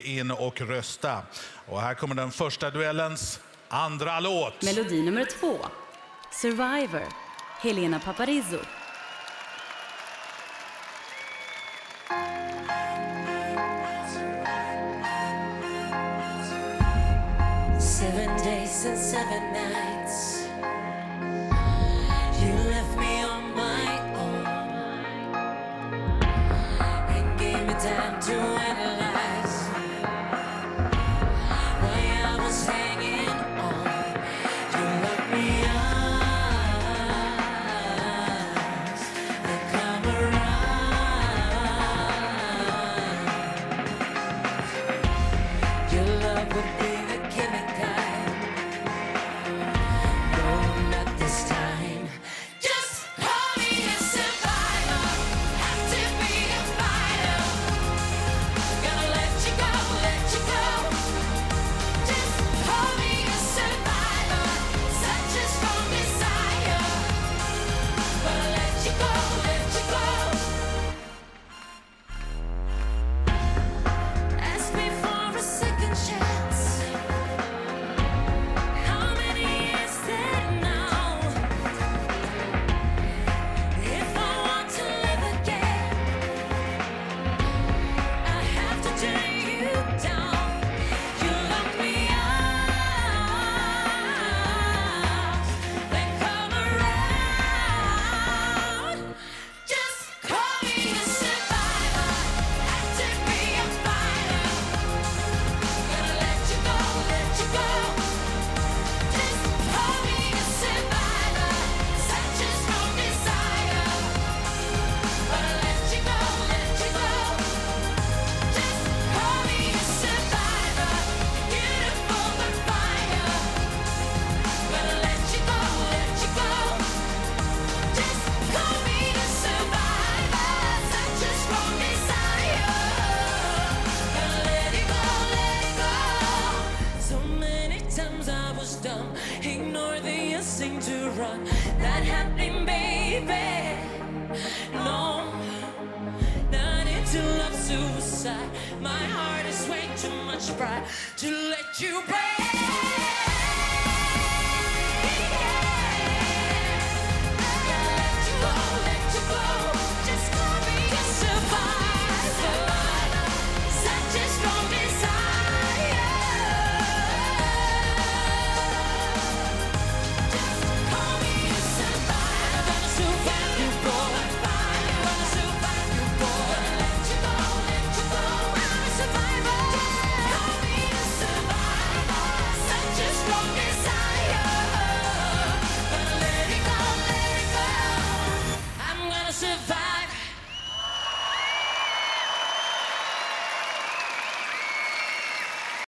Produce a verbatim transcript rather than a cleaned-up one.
in och rösta. Och här kommer den första duellens andra låt. Melodi nummer två. Survivor. Helena Paparizou. Seven days and seven nights, you left me on my own and gave me time to analyze why I was hanging on. You locked me out and come around. Your love would be the chemical. Ignore the instinct to run. That happening, baby. No, not into love suicide. My heart is way too much pride to let you break.